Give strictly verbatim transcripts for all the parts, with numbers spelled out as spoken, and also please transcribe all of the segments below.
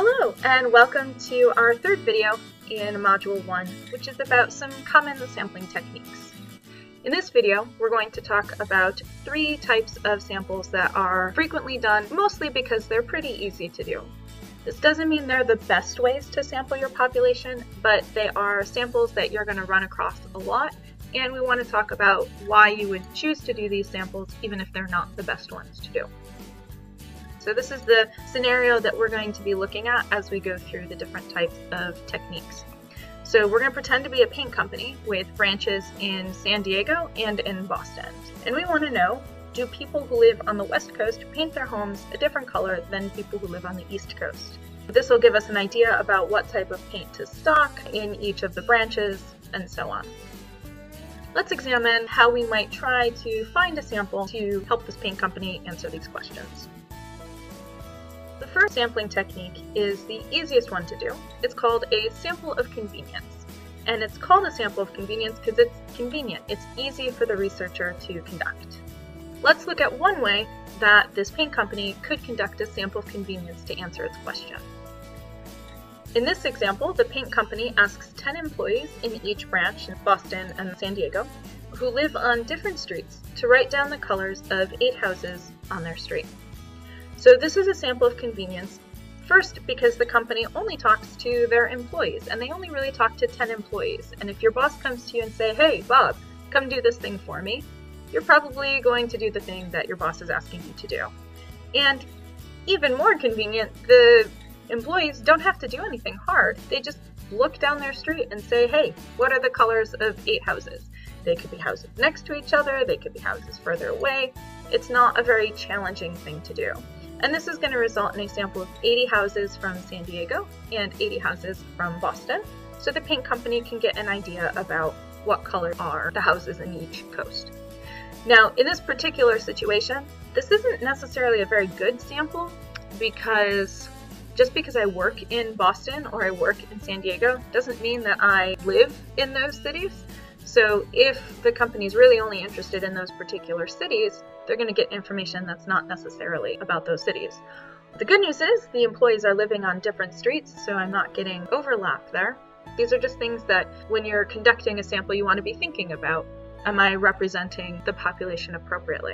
Hello, and welcome to our third video in Module one, which is about some common sampling techniques. In this video, we're going to talk about three types of samples that are frequently done, mostly because they're pretty easy to do. This doesn't mean they're the best ways to sample your population, but they are samples that you're going to run across a lot, and we want to talk about why you would choose to do these samples even if they're not the best ones to do. So this is the scenario that we're going to be looking at as we go through the different types of techniques. So we're going to pretend to be a paint company with branches in San Diego and in Boston. And we want to know, do people who live on the West Coast paint their homes a different color than people who live on the East Coast? This will give us an idea about what type of paint to stock in each of the branches and so on. Let's examine how we might try to find a sample to help this paint company answer these questions. The first sampling technique is the easiest one to do. It's called a sample of convenience. And it's called a sample of convenience because it's convenient. It's easy for the researcher to conduct. Let's look at one way that this paint company could conduct a sample of convenience to answer its question. In this example, the paint company asks ten employees in each branch in Boston and San Diego who live on different streets to write down the colors of eight houses on their street. So this is a sample of convenience, first because the company only talks to their employees, and they only really talk to ten employees. And if your boss comes to you and say, "Hey, Bob, come do this thing for me," you're probably going to do the thing that your boss is asking you to do. And even more convenient, the employees don't have to do anything hard. They just look down their street and say, "Hey, what are the colors of eight houses?" They could be houses next to each other, they could be houses further away. It's not a very challenging thing to do. And this is going to result in a sample of eighty houses from San Diego and eighty houses from Boston, so the paint company can get an idea about what color are the houses in each coast. Now, in this particular situation, this isn't necessarily a very good sample because just because I work in Boston or I work in San Diego doesn't mean that I live in those cities. So if the company is really only interested in those particular cities, they're going to get information that's not necessarily about those cities. The good news is the employees are living on different streets, so I'm not getting overlap there. These are just things that when you're conducting a sample you want to be thinking about. Am I representing the population appropriately?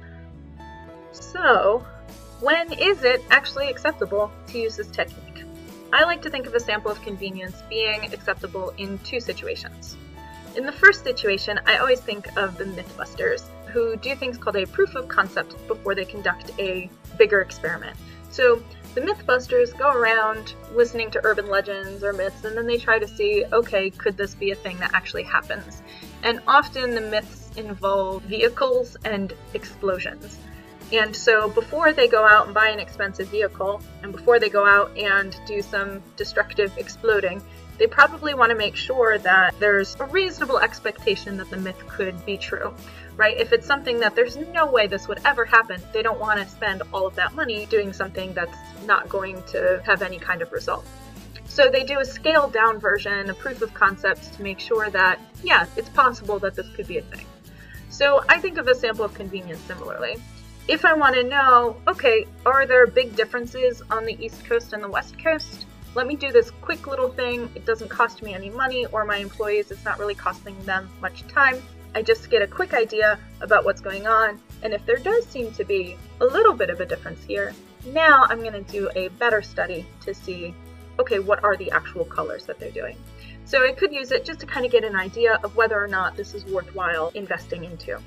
So, when is it actually acceptable to use this technique? I like to think of a sample of convenience being acceptable in two situations. In the first situation, I always think of the Mythbusters, who do things called a proof of concept before they conduct a bigger experiment. So the Mythbusters go around listening to urban legends or myths, and then they try to see, okay, could this be a thing that actually happens? And often the myths involve vehicles and explosions. And so before they go out and buy an expensive vehicle, and before they go out and do some destructive exploding, they probably want to make sure that there's a reasonable expectation that the myth could be true, right? If it's something that there's no way this would ever happen, they don't want to spend all of that money doing something that's not going to have any kind of result. So they do a scaled down version, a proof of concept to make sure that, yeah, it's possible that this could be a thing. So I think of a sample of convenience similarly. If I want to know, okay, are there big differences on the East Coast and the West Coast? Let me do this quick little thing. It doesn't cost me any money or my employees. It's not really costing them much time. I just get a quick idea about what's going on. And if there does seem to be a little bit of a difference here, now I'm going to do a better study to see, okay, what are the actual colors that they're doing? So I could use it just to kind of get an idea of whether or not this is worthwhile investing into.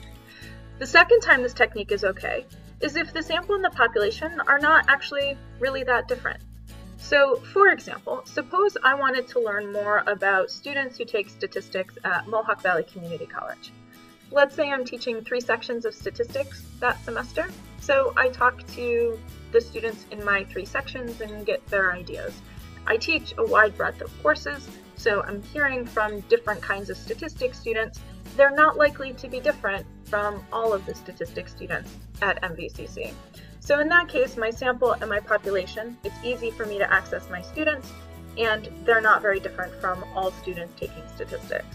The second time this technique is okay is if the sample and the population are not actually really that different. So, for example, suppose I wanted to learn more about students who take statistics at Mohawk Valley Community College. Let's say I'm teaching three sections of statistics that semester, so I talk to the students in my three sections and get their ideas. I teach a wide breadth of courses, so I'm hearing from different kinds of statistics students. They're not likely to be different from all of the statistics students at M V C C. So in that case, my sample and my population, it's easy for me to access my students, and they're not very different from all students taking statistics.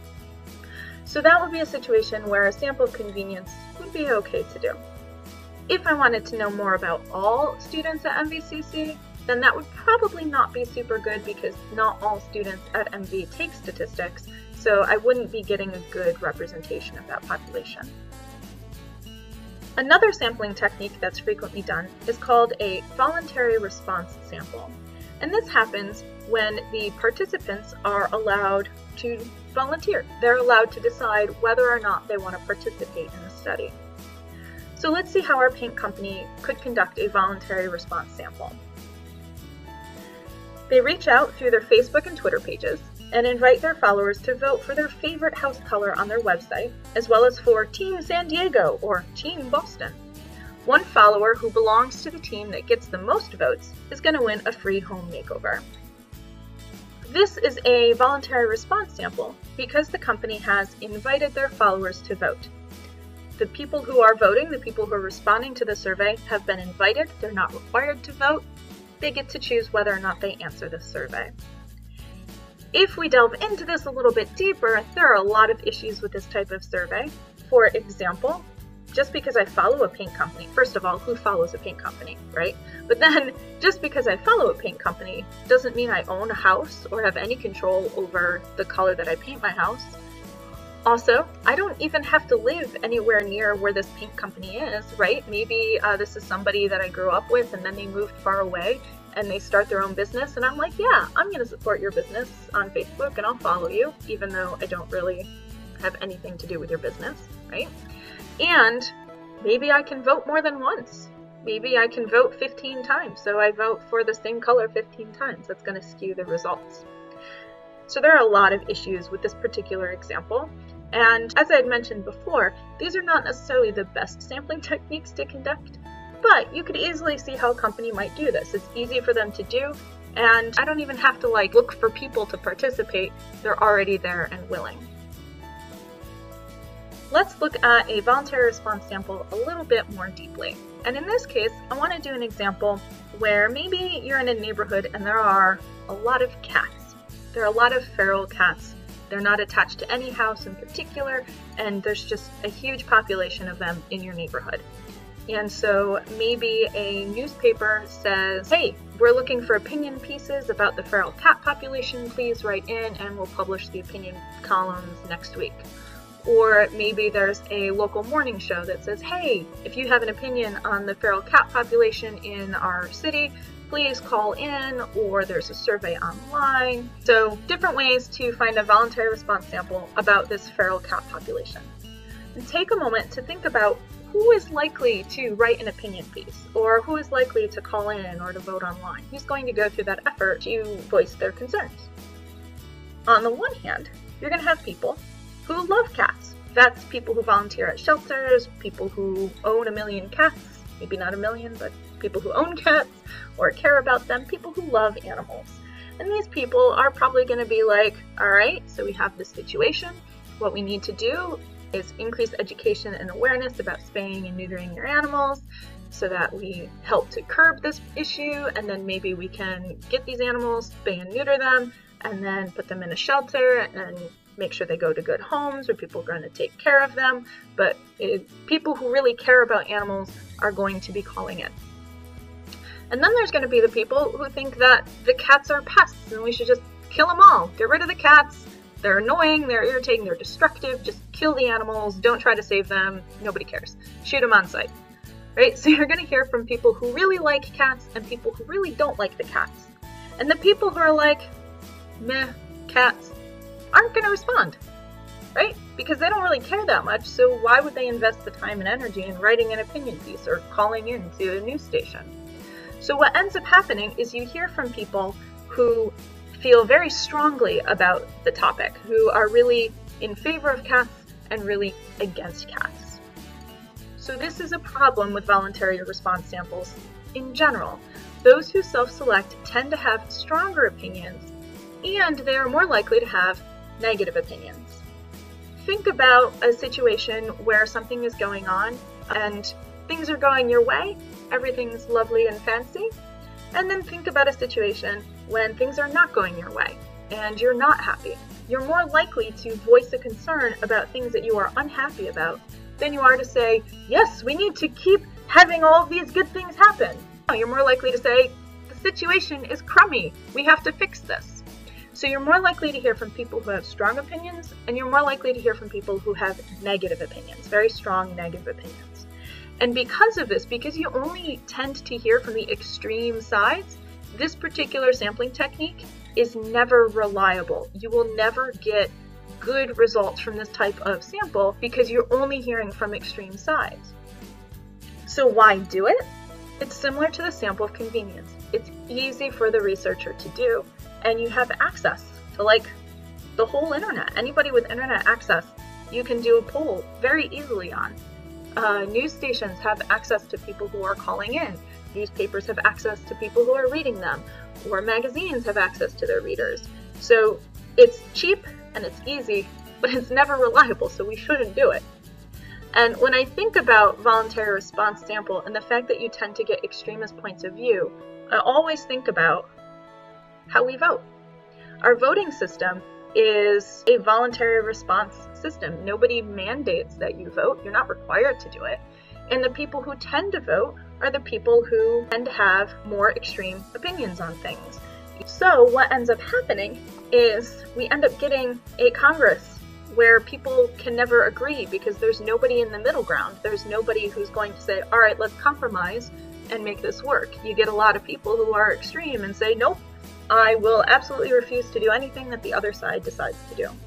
So that would be a situation where a sample of convenience would be okay to do. If I wanted to know more about all students at M V C C, then that would probably not be super good because not all students at M V take statistics, so I wouldn't be getting a good representation of that population. Another sampling technique that's frequently done is called a voluntary response sample. And this happens when the participants are allowed to volunteer. They're allowed to decide whether or not they want to participate in the study. So let's see how our paint company could conduct a voluntary response sample. They reach out through their Facebook and Twitter pages and invite their followers to vote for their favorite house color on their website, as well as for Team San Diego or Team Boston. One follower who belongs to the team that gets the most votes is going to win a free home makeover. This is a voluntary response sample because the company has invited their followers to vote. The people who are voting, the people who are responding to the survey, have been invited. They're not required to vote. They get to choose whether or not they answer the survey. If we delve into this a little bit deeper, there are a lot of issues with this type of survey. For example, just because I follow a paint company, first of all, who follows a paint company, right? But then, just because I follow a paint company doesn't mean I own a house or have any control over the color that I paint my house. Also, I don't even have to live anywhere near where this paint company is, right? Maybe uh, this is somebody that I grew up with and then they moved far away and they start their own business, and I'm like, yeah, I'm going to support your business on Facebook and I'll follow you, even though I don't really have anything to do with your business, right? And maybe I can vote more than once. Maybe I can vote fifteen times, so I vote for the same color fifteen times. That's going to skew the results. So there are a lot of issues with this particular example, and as I had mentioned before, these are not necessarily the best sampling techniques to conduct, but you could easily see how a company might do this. It's easy for them to do, and I don't even have to like look for people to participate. They're already there and willing. Let's look at a voluntary response sample a little bit more deeply. And in this case, I want to do an example where maybe you're in a neighborhood and there are a lot of cats. There are a lot of feral cats. They're not attached to any house in particular, and there's just a huge population of them in your neighborhood. And so maybe a newspaper says, hey, we're looking for opinion pieces about the feral cat population. Please write in and we'll publish the opinion columns next week. Or maybe there's a local morning show that says, hey, if you have an opinion on the feral cat population in our city, please call in, or there's a survey online. So different ways to find a voluntary response sample about this feral cat population. And take a moment to think about who is likely to write an opinion piece, or who is likely to call in or to vote online. Who's going to go through that effort to voice their concerns? On the one hand, you're going to have people who love cats. That's people who volunteer at shelters, people who own a million cats, maybe not a million, but people who own cats or care about them, people who love animals. And these people are probably going to be like, all right, so we have this situation. What we need to do is increase education and awareness about spaying and neutering your animals so that we help to curb this issue, and then maybe we can get these animals, spay and neuter them, and then put them in a shelter and make sure they go to good homes where people are going to take care of them. But it, people who really care about animals are going to be calling in. And then there's going to be the people who think that the cats are pests and we should just kill them all. Get rid of the cats. They're annoying, they're irritating, they're destructive. Just kill the animals. Don't try to save them. Nobody cares. Shoot them on sight. Right? So you're going to hear from people who really like cats and people who really don't like the cats. And the people who are like, meh, cats, aren't going to respond, right? Because they don't really care that much, so why would they invest the time and energy in writing an opinion piece or calling in to a news station? So what ends up happening is you hear from people who feel very strongly about the topic, who are really in favor of cats and really against cats. So this is a problem with voluntary response samples in general. Those who self-select tend to have stronger opinions, and they are more likely to have negative opinions. Think about a situation where something is going on and things are going your way, everything's lovely and fancy, and then think about a situation when things are not going your way and you're not happy. You're more likely to voice a concern about things that you are unhappy about than you are to say, yes, we need to keep having all of these good things happen. You're more likely to say, the situation is crummy. We have to fix this. So you're more likely to hear from people who have strong opinions, and you're more likely to hear from people who have negative opinions, very strong negative opinions. And because of this, because you only tend to hear from the extreme sides, this particular sampling technique is never reliable. You will never get good results from this type of sample because you're only hearing from extreme sides. So why do it? It's similar to the sample of convenience. It's easy for the researcher to do, and you have access to like the whole internet. Anybody with internet access, you can do a poll very easily on. Uh, news stations have access to people who are calling in. Newspapers have access to people who are reading them, or magazines have access to their readers. So it's cheap and it's easy, but it's never reliable, so we shouldn't do it. And when I think about voluntary response sample and the fact that you tend to get extremist points of view, I always think about how we vote. Our voting system is a voluntary response system. Nobody mandates that you vote. You're not required to do it. And the people who tend to vote are the people who tend to have more extreme opinions on things. So what ends up happening is we end up getting a Congress where people can never agree because there's nobody in the middle ground. There's nobody who's going to say, all right, let's compromise and make this work. You get a lot of people who are extreme and say, nope, I will absolutely refuse to do anything that the other side decides to do.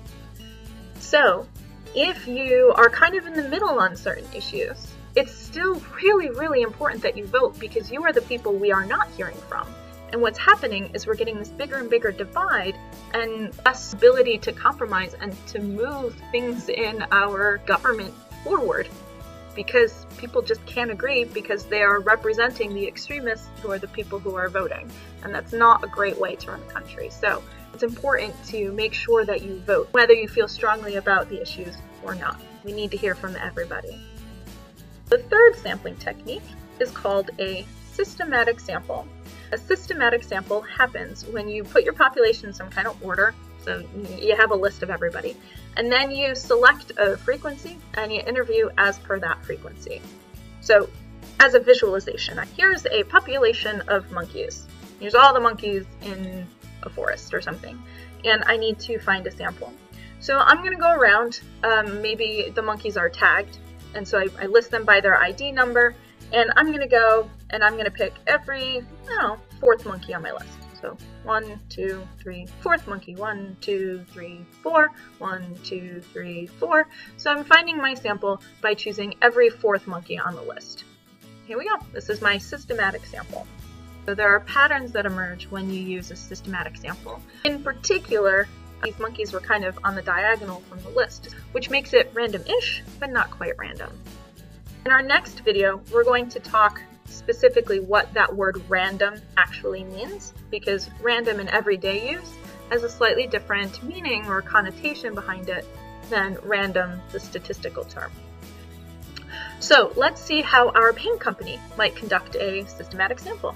So if you are kind of in the middle on certain issues, it's still really, really important that you vote because you are the people we are not hearing from. And what's happening is we're getting this bigger and bigger divide and less ability to compromise and to move things in our government forward because people just can't agree because they are representing the extremists who are the people who are voting. And that's not a great way to run a country. So it's important to make sure that you vote, whether you feel strongly about the issues or not. We need to hear from everybody. The third sampling technique is called a systematic sample. A systematic sample happens when you put your population in some kind of order, so you have a list of everybody, and then you select a frequency and you interview as per that frequency. So as a visualization, here's a population of monkeys. Here's all the monkeys in a forest or something, and I need to find a sample. So I'm going to go around, um, maybe the monkeys are tagged, and so I, I list them by their I D number, and I'm going to go and I'm going to pick every, I don't know, fourth monkey on my list. So one, two, three, fourth monkey, one, two, three, four, one, two, three, four. So I'm finding my sample by choosing every fourth monkey on the list. Here we go. This is my systematic sample. So there are patterns that emerge when you use a systematic sample. In particular, these monkeys were kind of on the diagonal from the list, which makes it random-ish, but not quite random. In our next video, we're going to talk specifically what that word random actually means, because random in everyday use has a slightly different meaning or connotation behind it than random, the statistical term. So let's see how our paint company might conduct a systematic sample.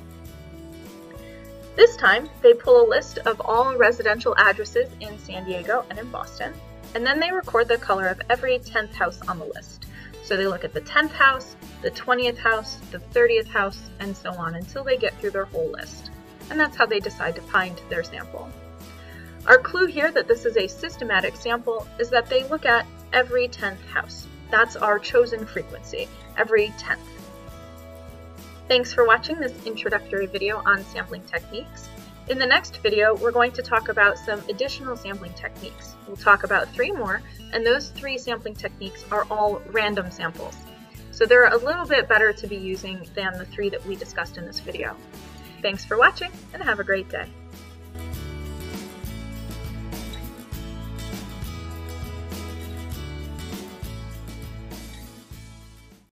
This time, they pull a list of all residential addresses in San Diego and in Boston, and then they record the color of every tenth house on the list. So they look at the tenth house, the twentieth house, the thirtieth house, and so on until they get through their whole list. And that's how they decide to find their sample. Our clue here that this is a systematic sample is that they look at every tenth house. That's our chosen frequency, every tenth. Thanks for watching this introductory video on sampling techniques. In the next video, we're going to talk about some additional sampling techniques. We'll talk about three more, and those three sampling techniques are all random samples. So they're a little bit better to be using than the three that we discussed in this video. Thanks for watching, and have a great day.